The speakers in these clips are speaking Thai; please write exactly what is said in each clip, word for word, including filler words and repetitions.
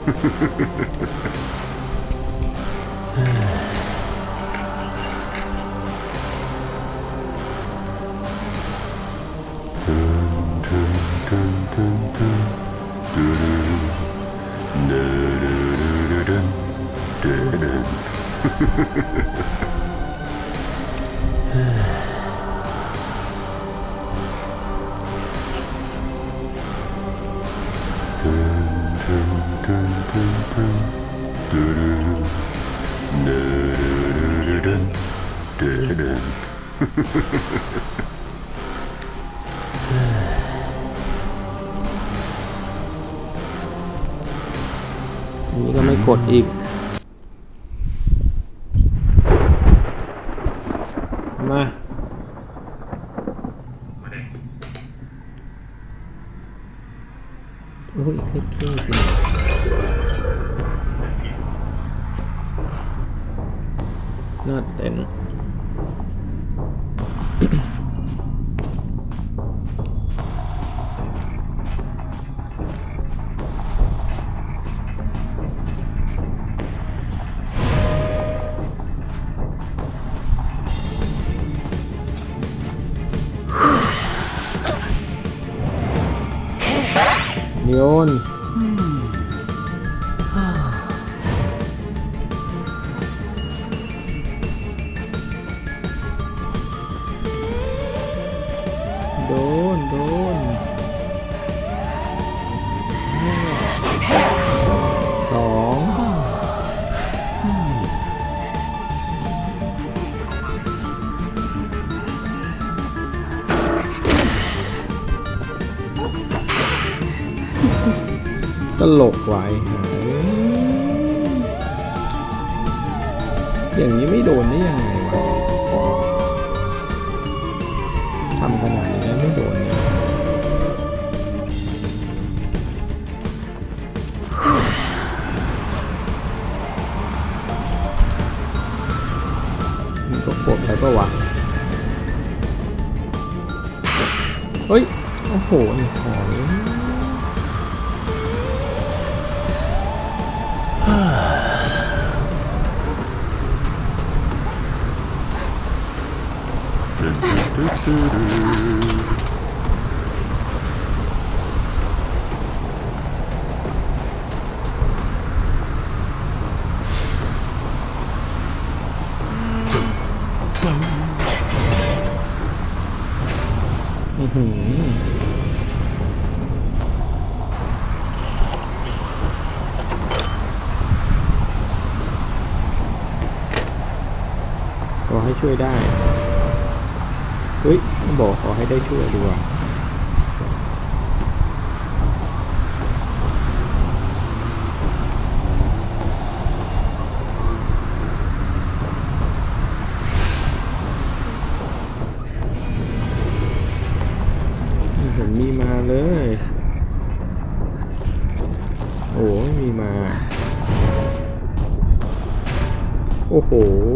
นี่ก็ไม่กดอีกมาอุ้ยให้ขี้สิน่าเต้นโยนโดนโดนสองตลกไว้อย่างนี้ไม่โดนได้ยังไงวะทำขนาดนี้แล้วไม่โดนเนี่ยมันก็กดไปก็วะเฮ้ยโอ้โหนี่ขออือหือขอให้ช่วยได้เฮ้ยบอกขอให้ได้ช่วยดีกว่าเห็นมีมาเลยโอ้มีมาโอ้โห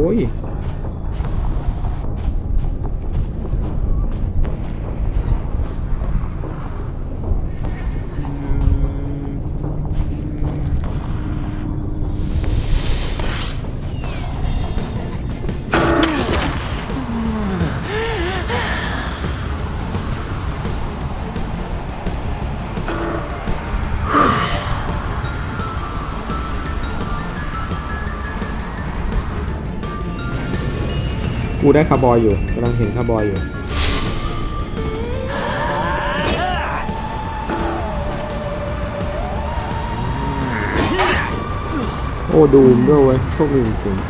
กูได้คาร์บอยอยู่กำลังเห็นคาร์บอยอยู่โอ้ดูมด้วยเว้ยพวกมึงจริง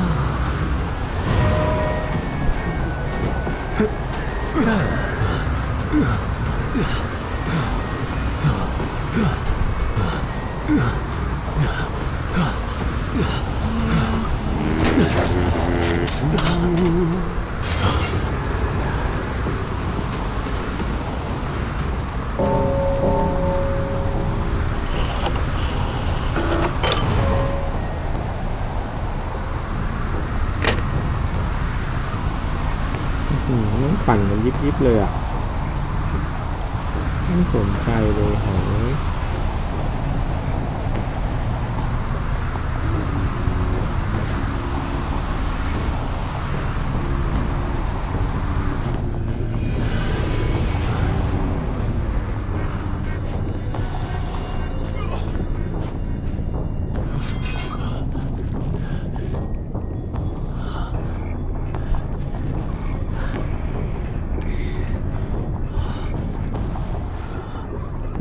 ปั่นมันยิบยิบเลยอ่ะไม่สนใจเลยหาย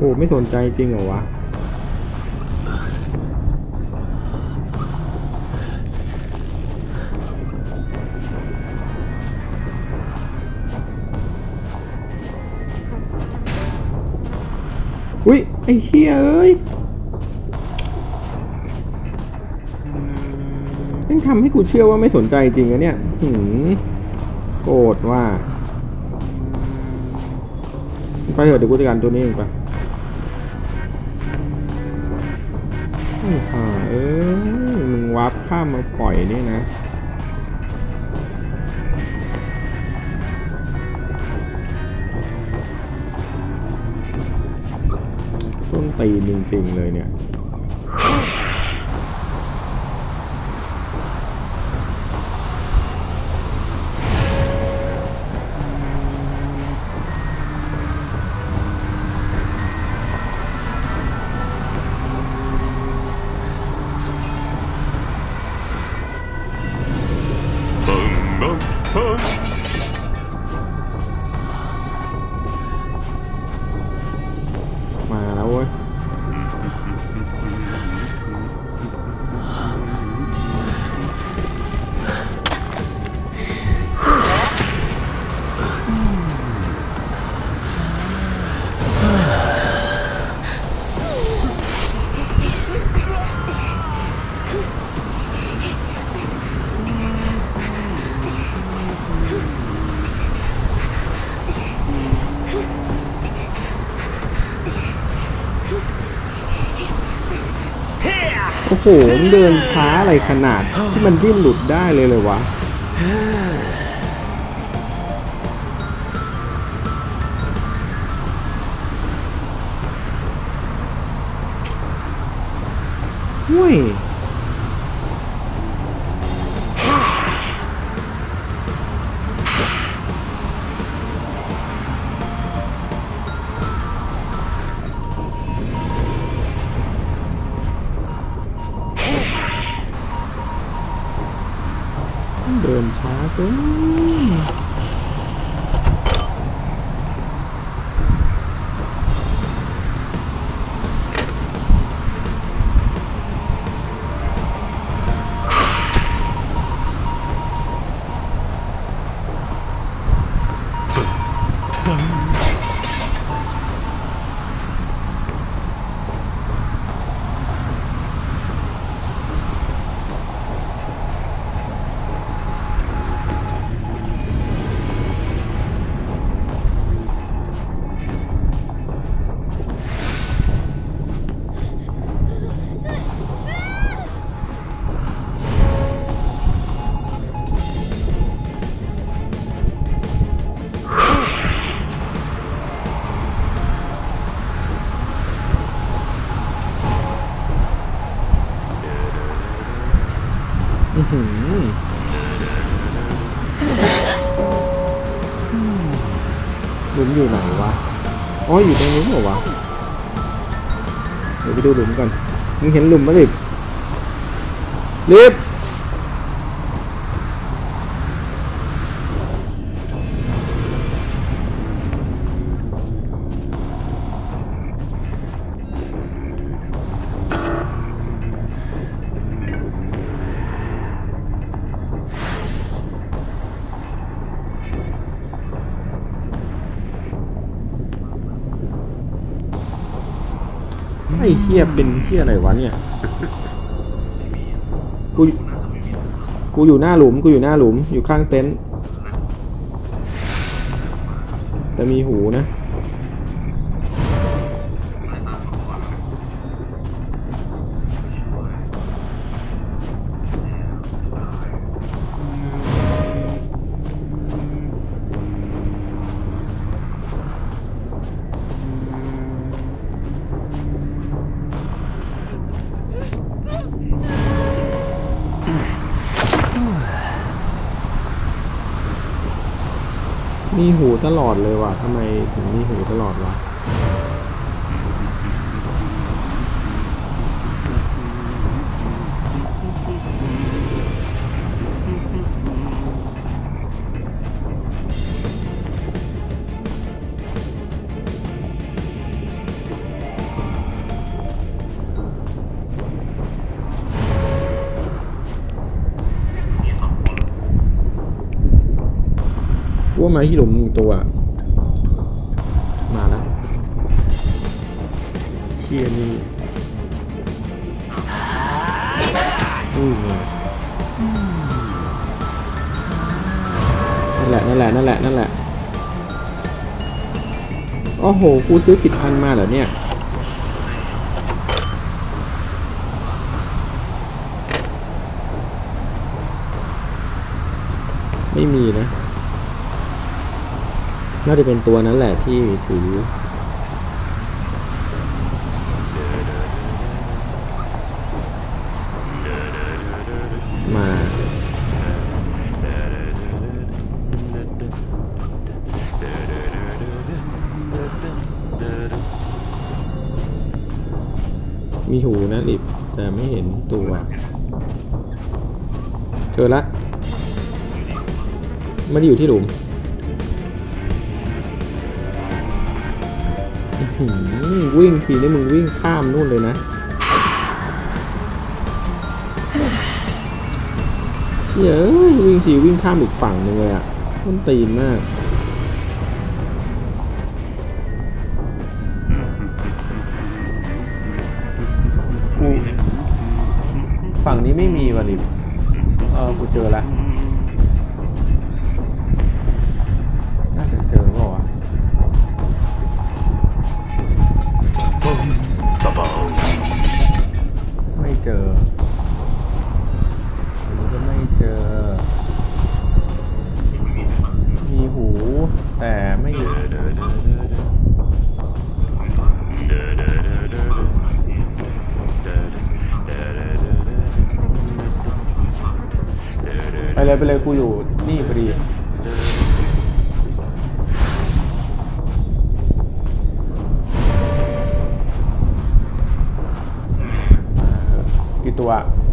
อ้ไม่สนใจจริงเหรอวะอุ้ยไอ้เหี้ยเอ้ยแม่งทำให้กูเชื่อว่าไม่สนใจจริงอะเนี่ยหืมโกรธว่าไปเถอะเดี๋ยวกูจัดการตัวนี้เองไปอ่าเออมึงวาร์ปข้ามมาปล่อยนี่นะต้นตีนจริงๆเลยเนี่ยมาแล้วเว้ยโอ้โหมันเดินช้าอะไรขนาดที่มันดิ้นหลุดได้เลยเลยวะเว้ยเดินช้าเกินหลุมอยู่ไหนวะอ๋ออยู่ตรงนู้นเหรอวะเดี๋ยวไปดูหลุมก่อนมึงเห็นหลุมมั้ยลิบลิบไอ้เหี้ยเป็นเหี้ยอะไรวะเนี่ยกูกูอยู่หน้าหลุมกูอยู่หน้าหลุมอยู่ข้างเต็นท์แต่มีหูนะมีหูตลอดเลยว่ะทำไมถึงมีหูตลอดวะมาที่หลุมหนึ่งตัวมาแล้วเชี่ยนี่อุ้ยนั่นแหละนั่นแหละนั่นแหละนั่นแหละโอ้โหกูซื้อผิดอันมาเหรอเนี่ยไม่มีนะน่าจะเป็นตัวนั้นแหละที่ถือมามีหูนะลิบแต่ไม่เห็นตัวเจอละไม่ได้อยู่ที่หลุมวิ่งทีนี้มึงวิ่งข้ามนู่นเลยนะเชี่ยวิ่งทีวิ่งข้ามอีกฝั่งนึงเลยอ่ะมันตีนมากกูฝั่งนี้ไม่มีว่ะลิบเออกูเจอละน่าจะเจอเปล่าวะไม่เจออันนี้ก็ไม่เจอมีหูแต่ไม่ไปเลยไปเลยกูอยู่นี่พอดีกี่ตัว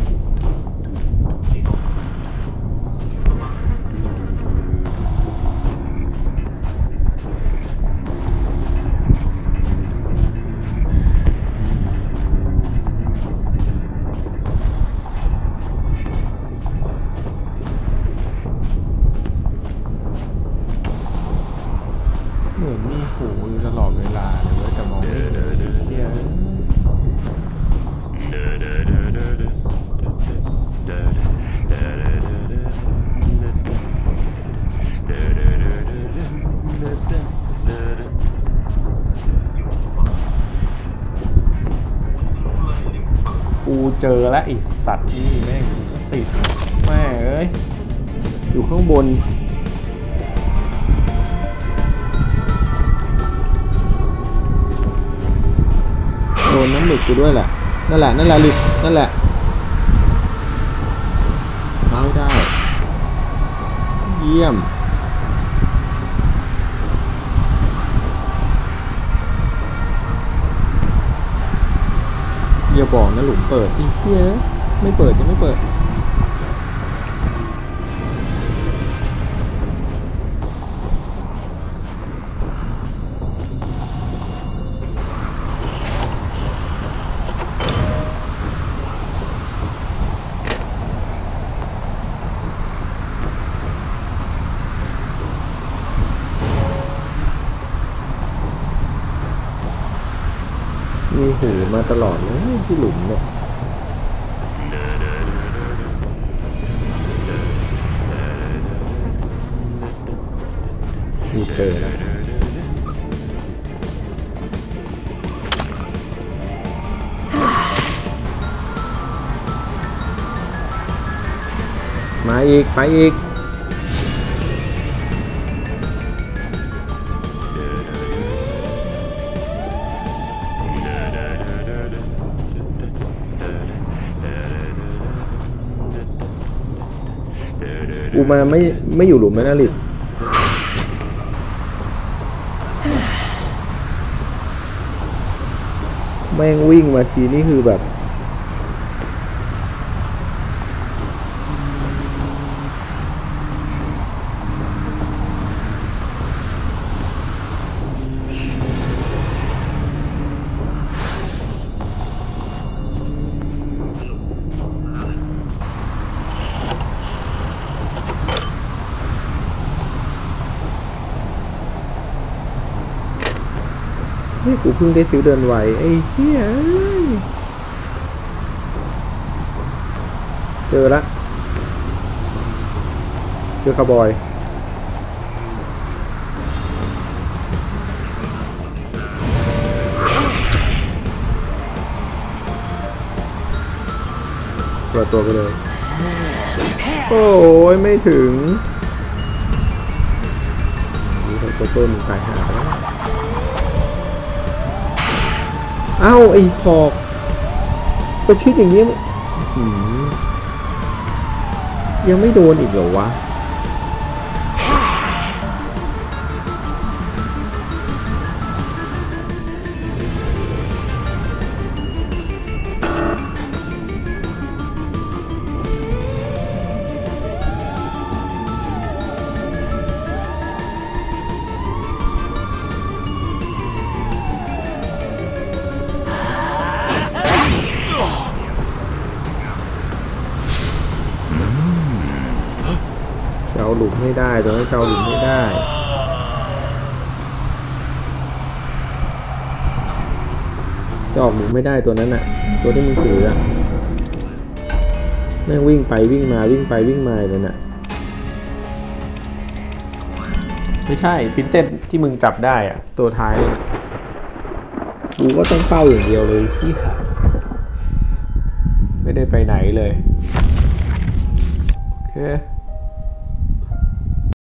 เหมือนมีหูอยู่ตลอดเวลาเลยเว้ยแต่มองไม่เห็นเหี้ยกูเจอแล้วไอ้สัตว์นี่แม่งติดแม่เอ้ยอยู่ข้างบนโดนน้ำหมึกกูด้วยแหละนั่นแหละนั่นแหละลิบนั่นแหละเอาได้เยี่ยมอย่าบอกนะหลุมเปิดอีเหี้ยไม่เปิดจะไม่เปิดมีหูมาตลอดเลยที่หลุมเนี่ยกูเจอแล้วมาอีกไปอีกกูมาไม่ไม่อยู่หลุมแล้วนะลิบแม่งวิ่งมาทีนี่คือแบบกูเพิ่งได้ซื้อเดินไหวไอ้เหี้ยเจอละเจอคาร์บอยเปิดตัวไปเลยโอ้ยไม่ถึงนี่คนตัวต้นตายหาแล้วเอ้าไอ้หอกประชิดอย่างนี้ยังไม่โดนอีกเหรอวะจะเอาหลุมไม่ได้ตอนนี้จะเอาหลุมไม่ได้จะออกหลุมไม่ได้ตัวนั้นน่ะตัวที่มึงถืออ่ะแม่งวิ่งไปวิ่งมาวิ่งไปวิ่งมาเลยน่ะไม่ใช่พินเซนที่มึงจับได้อ่ะตัวท้ายกูก็ต้องเฝ้าอย่างเดียวเลยที่ไม่ได้ไปไหนเลยโอเค